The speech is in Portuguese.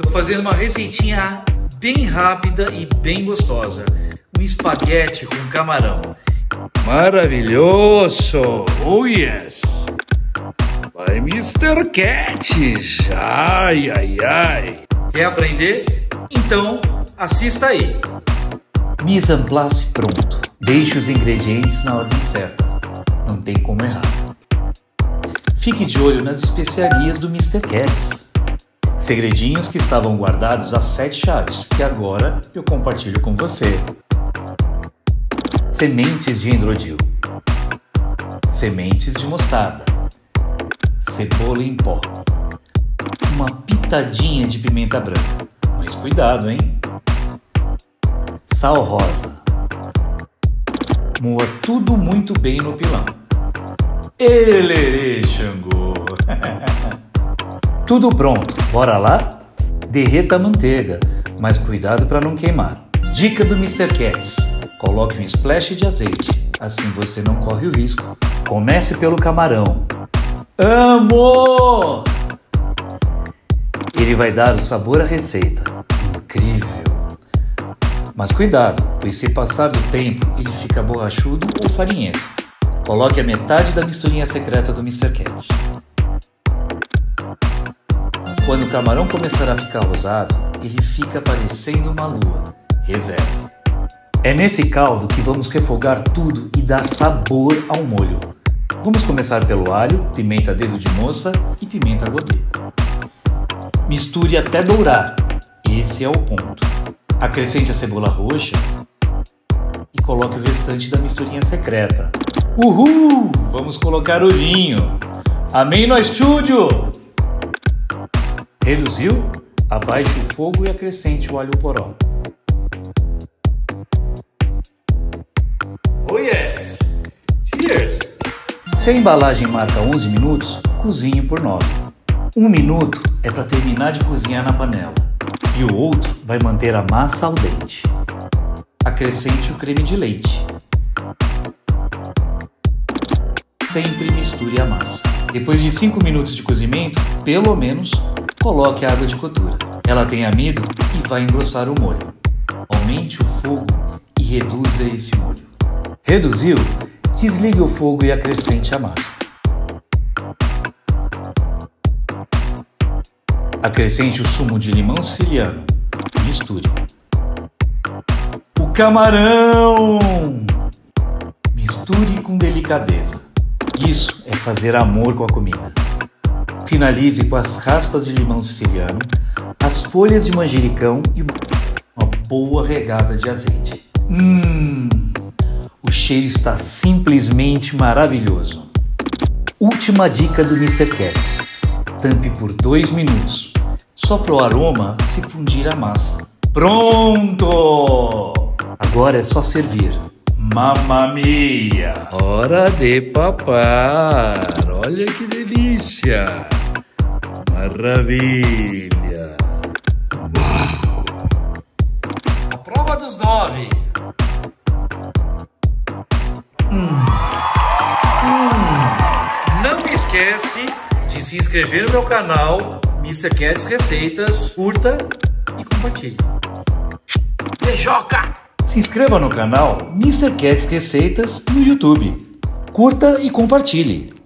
Tô fazendo uma receitinha bem rápida e bem gostosa. Um espaguete com camarão. Maravilhoso! Oh yes! Vai Mr. Cats! Ai, ai, ai! Quer aprender? Então assista aí. Mise en place pronto. Deixe os ingredientes na ordem certa. Não tem como errar. Fique de olho nas especiarias do Mr. Cats. Segredinhos que estavam guardados às 7 chaves, que agora eu compartilho com você. Sementes de endrodil. Sementes de mostarda. Cebola em pó. Uma pitadinha de pimenta branca. Mas cuidado, hein? Sal rosa. Moa tudo muito bem no pilão. Elerê, Xangô! Tudo pronto, bora lá? Derreta a manteiga, mas cuidado para não queimar. Dica do Mr. Cats: coloque um splash de azeite, assim você não corre o risco. Comece pelo camarão. Amo! Ele vai dar o sabor à receita. Incrível! Mas cuidado, pois se passar do tempo, ele fica borrachudo ou farinhento. Coloque a metade da misturinha secreta do Mr. Cats. Quando o camarão começar a ficar rosado, ele fica parecendo uma lua. Reserve. É nesse caldo que vamos refogar tudo e dar sabor ao molho. Vamos começar pelo alho, pimenta dedo de moça e pimenta godê. Misture até dourar. Esse é o ponto. Acrescente a cebola roxa e coloque o restante da misturinha secreta. Uhul! Vamos colocar o vinho. Amém no estúdio! Reduziu? Abaixe o fogo e acrescente o alho poró. Oh yes! Cheers! Se a embalagem marca 11 minutos, cozinhe por 9. 1 minuto é para terminar de cozinhar na panela e o outro vai manter a massa al dente. Acrescente o creme de leite. Sempre misture a massa. Depois de 5 minutos de cozimento, pelo menos, coloque a água de cottura. Ela tem amido e vai engrossar o molho. Aumente o fogo e reduza esse molho. Reduziu? Desligue o fogo e acrescente a massa. Acrescente o sumo de limão siciliano. Misture. O camarão! Misture com delicadeza. Isso é fazer amor com a comida. Finalize com as raspas de limão siciliano, as folhas de manjericão e uma boa regada de azeite. O cheiro está simplesmente maravilhoso. Última dica do Mr. Cats: tampe por 2 minutos, só para o aroma se fundir a massa. Pronto! Agora é só servir. Mamma mia! Hora de papar! Olha que delícia! Maravilha! Uau! A prova dos 9. Não esquece de se inscrever no meu canal Mr. Cats Receitas, curta e compartilhe. Beijoca! Se inscreva no canal Mr. Cats Receitas no YouTube. Curta e compartilhe.